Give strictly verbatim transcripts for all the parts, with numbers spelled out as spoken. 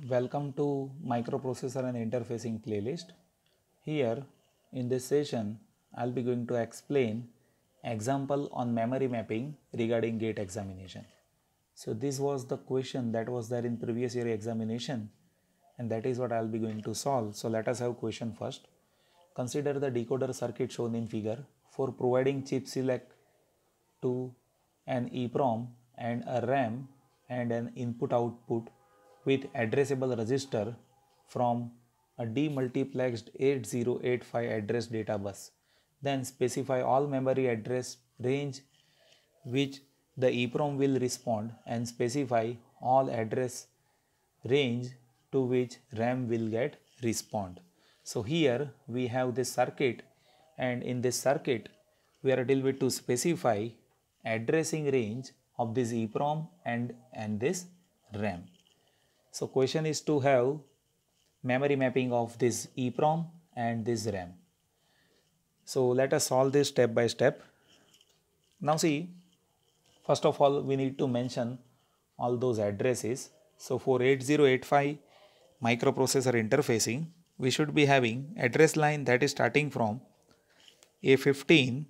Welcome to Microprocessor and Interfacing playlist. Here in this session I'll be going to explain example on memory mapping regarding gate examination. So this was the question that was there in previous year examination and that is what I'll be going to solve. So let us have question first. Consider the decoder circuit shown in figure for providing chip select to an EEPROM and a RAM and an input output with addressable register from a demultiplexed eight zero eight five address data bus. Then specify all memory address range which the EEPROM will respond and specify all address range to which RAM will get respond. So here we have this circuit, and in this circuit we are dealing with to specify addressing range of this EEPROM and, and this RAM. So question is to have memory mapping of this EEPROM and this RAM. So let us solve this step by step. Now see, first of all we need to mention all those addresses. So for eight zero eight five microprocessor interfacing, we should be having address line that is starting from A fifteen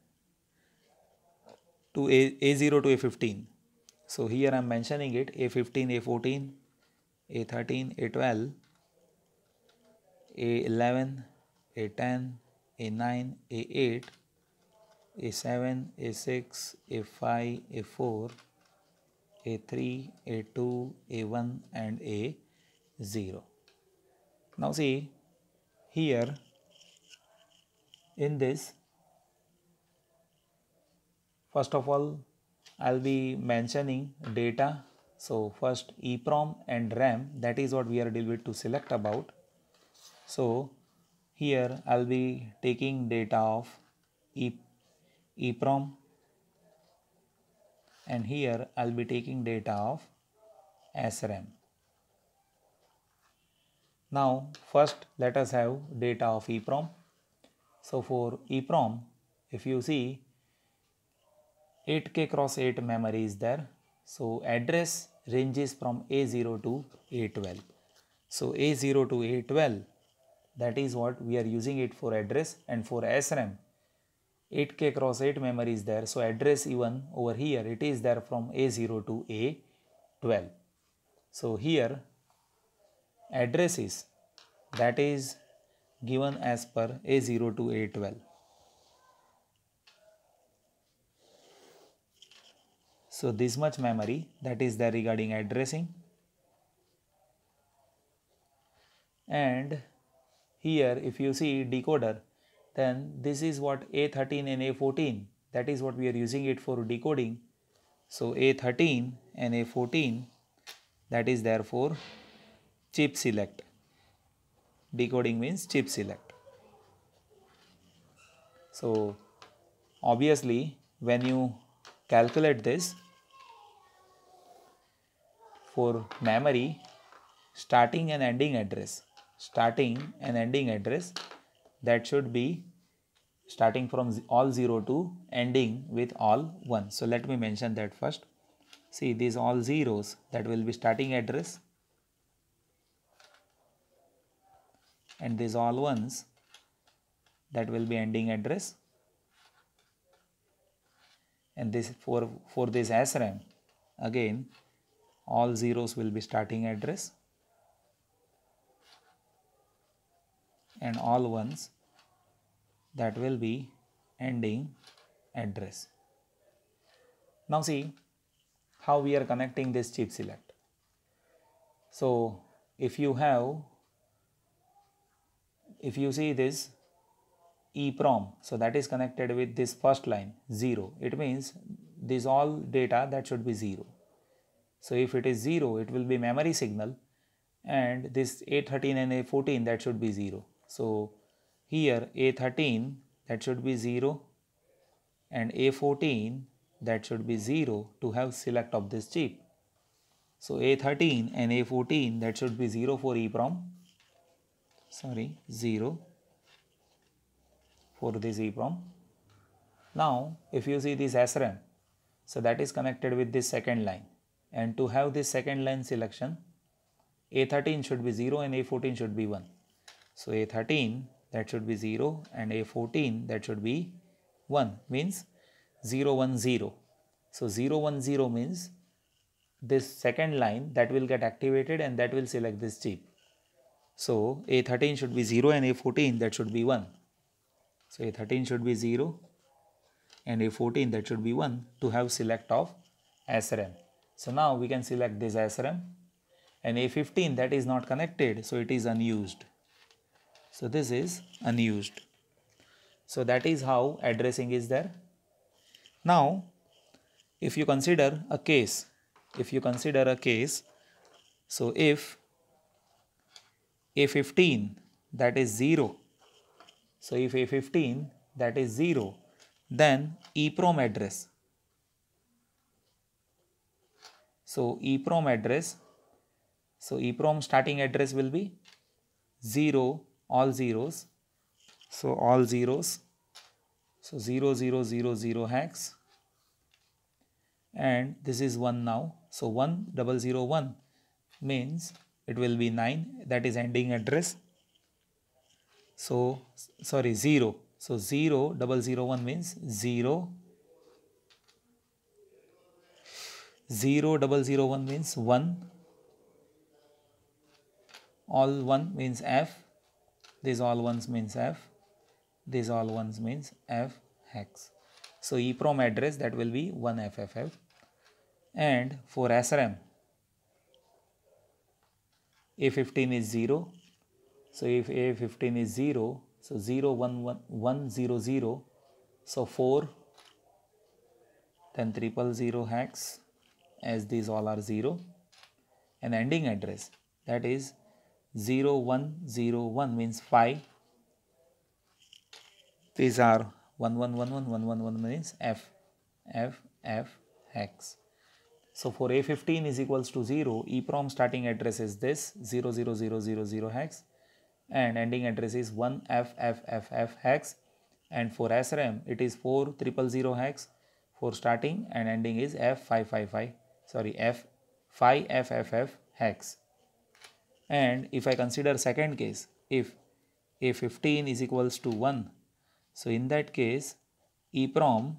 to A, A0 to A fifteen. So here I am mentioning it A fifteen, A fourteen, A thirteen, A twelve, A eleven, A ten, A nine, A eight, A seven, A six, A five, A four, A three, A two, A one and A zero. Now see, here in this, first of all I'll be mentioning data. So first EEPROM and RAM, that is what we are dealing with to select about. So here I'll be taking data of e EEPROM and here I'll be taking data of S RAM. Now first let us have data of EEPROM. So for EEPROM, if you see eight K cross eight memory is there. So address ranges from A zero to A twelve. So A zero to A twelve, that is what we are using it for address, and for S RAM eight K cross eight memory is there. So address even over here it is there from A zero to A twelve. So here address is that is given as per A zero to A twelve. So this much memory that is there regarding addressing, and here if you see decoder, then this is what A thirteen and A fourteen, that is what we are using it for decoding. So A thirteen and A fourteen, that is there for chip select. Decoding means chip select. So obviously when you calculate this for memory, starting and ending address, starting and ending address, that should be starting from all zero to ending with all one. So let me mention that first. See, these all zeros, that will be starting address, and these all ones, that will be ending address, and this for for this S RAM, again all zeros will be starting address and all ones, that will be ending address. Now see how we are connecting this chip select. So if you have, if you see this EEPROM, so that is connected with this first line zero, it means this all data that should be zero. So if it is zero, it will be memory signal, and this A thirteen and A fourteen, that should be zero. So here A thirteen, that should be zero, and A fourteen, that should be zero to have select of this chip. So A thirteen and A fourteen, that should be zero for EEPROM, sorry zero for this EEPROM. Now if you see this S RAM, so that is connected with this second line, and to have this second line selection, A thirteen should be zero and A fourteen should be one. So A thirteen that should be zero and A fourteen that should be one, means zero one zero. So zero one zero means this second line that will get activated and that will select this chip. So A thirteen should be zero and A fourteen that should be one. So A thirteen should be zero and A fourteen that should be one to have select of S RAM. So now we can select this S RAM, and A fifteen that is not connected, so it is unused. So this is unused. So that is how addressing is there. Now if you consider a case, if you consider a case, so if A fifteen that is zero, so if A fifteen that is zero, then EEPROM address. So EEPROM address, so EEPROM starting address will be zero, all zeros, so all zeros, so zero zero zero zero hex, and this is one now, so one double zero one means it will be nine, that is ending address. So sorry, zero, so zero double zero one means zero, zero double zero one means one, all one means F, this all ones means F, this all ones means F hex. So EEPROM address that will be one F F F. And for S RAM, A fifteen is zero, so if A fifteen is zero, so zero one one one zero zero, so four, then triple zero hex, as these all are zero, and ending address that is zero one zero one means five, these are one one one one one one one means F, F, F hex. So for A fifteen is equals to zero, EEPROM starting address is this zero zero zero zero zero hex, and ending address is one F F F F hex, and for S RAM it is four triple zero hex for starting, and ending is F five five five, sorry F five F F F hex. And if I consider second case, if A fifteen is equals to one, so in that case EEPROM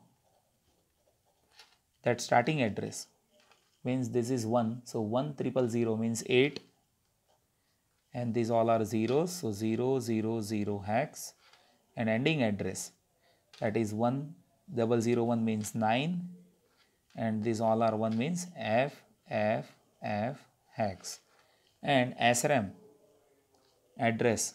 that starting address means this is one, so one triple zero means eight, and these all are zeros, so zero zero zero hex, and ending address that is one double zero one means nine, and these all are one means F F F hex. And S RAM address,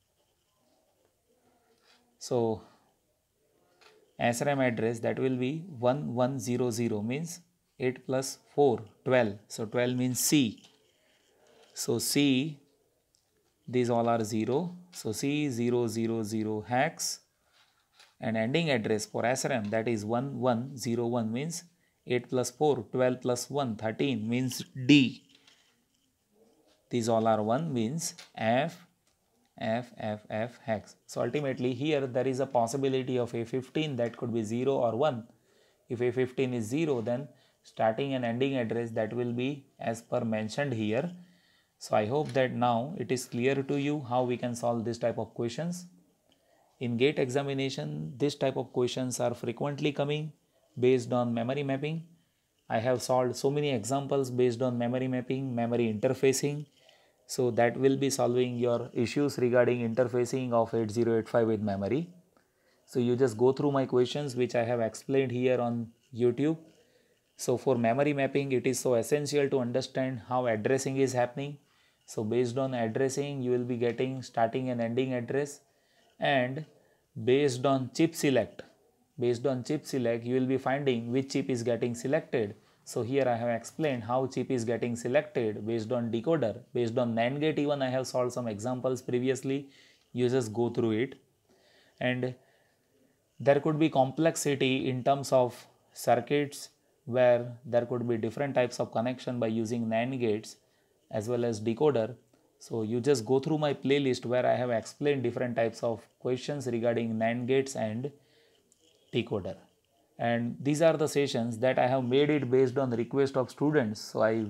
so S RAM address that will be one one zero zero means eight plus four, twelve, so twelve means C, so C, these all are zero, so C zero zero zero hex, and ending address for S RAM that is one one zero one means eight plus four, twelve plus one, thirteen means D, these all are one means F F F F hex. So ultimately here there is a possibility of A fifteen that could be zero or one. If A fifteen is zero, then starting and ending address that will be as per mentioned here. So I hope that now it is clear to you how we can solve this type of questions. In GATE examination, this type of questions are frequently coming based on memory mapping. I have solved so many examples based on memory mapping, memory interfacing. So that will be solving your issues regarding interfacing of eight zero eight five with memory. So you just go through my questions which I have explained here on YouTube. So for memory mapping, it is so essential to understand how addressing is happening. So based on addressing, you will be getting starting and ending address, and based on chip select, based on chip select, you will be finding which chip is getting selected. So here I have explained how chip is getting selected based on decoder, based on NAND gate. Even I have solved some examples previously, you just go through it. And there could be complexity in terms of circuits where there could be different types of connection by using NAND gates as well as decoder. So you just go through my playlist where I have explained different types of questions regarding NAND gates and decoder. And these are the sessions that I have made it based on the request of students. So I wish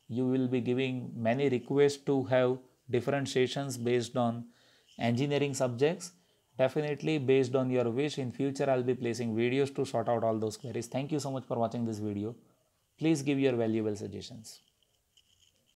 you will be giving many requests to have different sessions based on engineering subjects. Definitely based on your wish, in future I'll be placing videos to sort out all those queries. Thank you so much for watching this video. Please give your valuable suggestions.